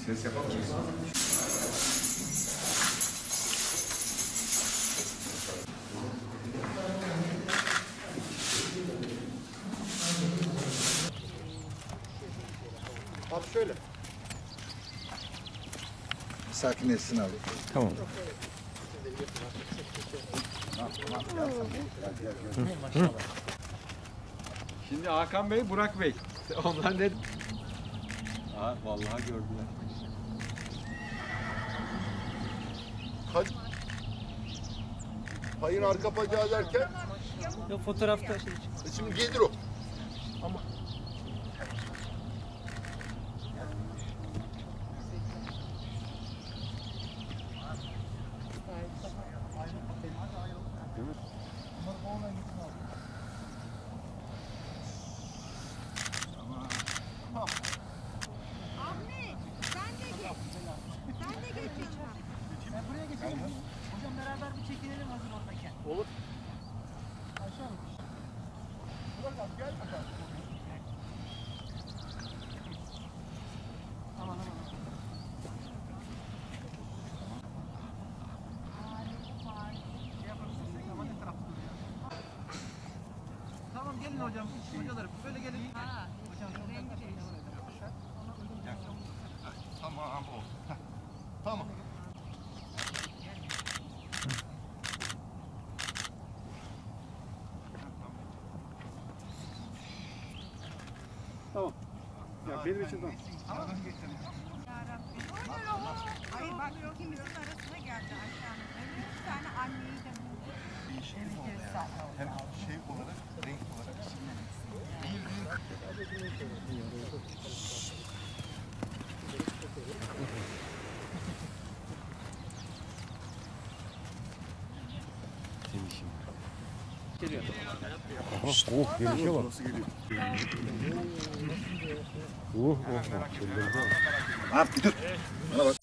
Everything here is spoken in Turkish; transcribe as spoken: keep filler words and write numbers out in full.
Ses yapar mısın? Abi şöyle. Sakinleşsin abi. Tamam. Şimdi Hakan Bey, Burak Bey. Onlar ne? Aa, vallahi gördüler. Hadi. Hayır arka bacağı derken Yok fotoğrafta şey şimdi gelir o. ama Ahmet, sen de geç. Sen de geç yanına. ben buraya geçelim. Hocam beraber bir çekinelim hazır oradayken. Olur. Aşağı mı? Burak abi gel bakalım. Aman aman. Şey yaparız, ama ne tarafta duruyor? Tamam gelin hocam, hocalarım böyle gelin. Ha, Hocam rengi değişti. Tamam oldu. Heh, tamam. Tamam. Ya benim için tamam. Yarabbim. Ay bak ikimizin arasına geldi aşağıda. Üç tane anneyi de buldu. Hem şey olarak, renk olarak. geliyor. Oh, gelişe bak. Nasıl geliyor? Oh, oh, Abi bir dur. Bana bak.